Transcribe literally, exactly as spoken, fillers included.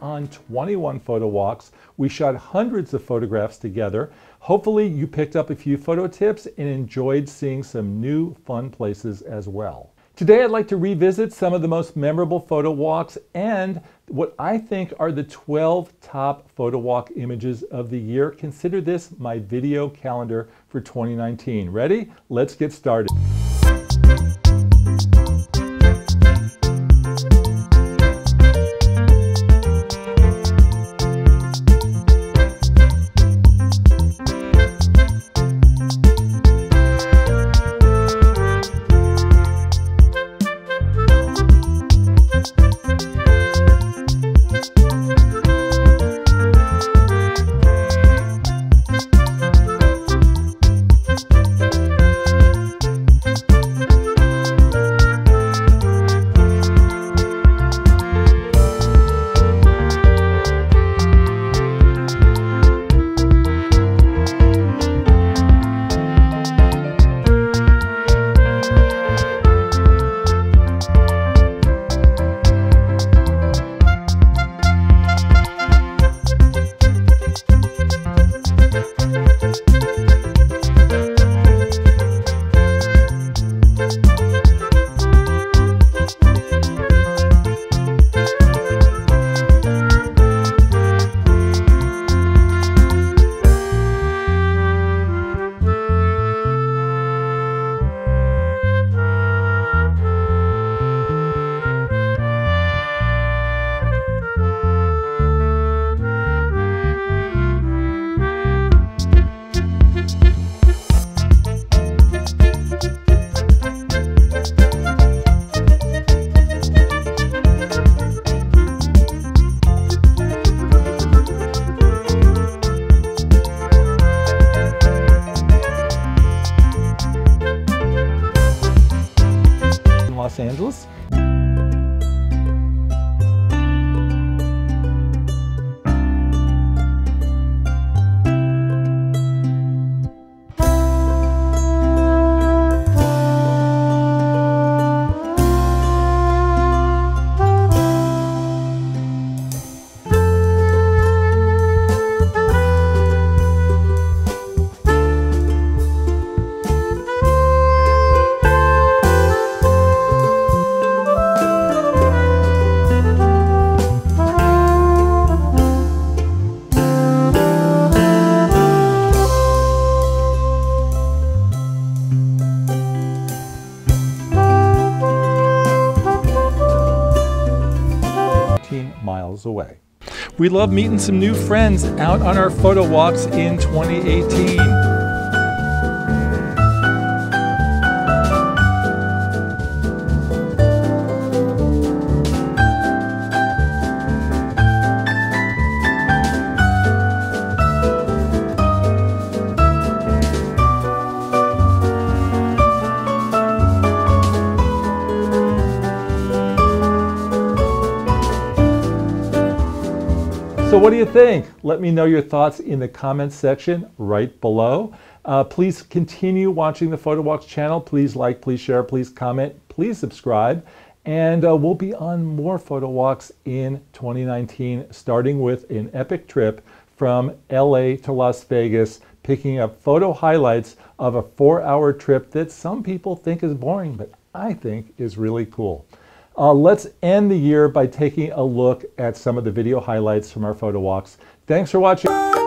on twenty-one photo walks. We shot hundreds of photographs together. Hopefully you picked up a few photo tips and enjoyed seeing some new fun places as well. Today I'd like to revisit some of the most memorable photo walks and what I think are the twelve top photo walk images of the year. Consider this my video calendar for twenty nineteen. Ready? Let's get started. Los Angeles. miles away. We love meeting some new friends out on our photo walks in twenty eighteen. So what do you think? Let me know your thoughts in the comments section right below. Uh, please continue watching the Photo Walks channel. Please like, please share, please comment, please subscribe. And uh, we'll be on more photo walks in twenty nineteen, starting with an epic trip from L A to Las Vegas, picking up photo highlights of a four-hour trip that some people think is boring, but I think is really cool. Uh, let's end the year by taking a look at some of the video highlights from our photo walks. Thanks for watching.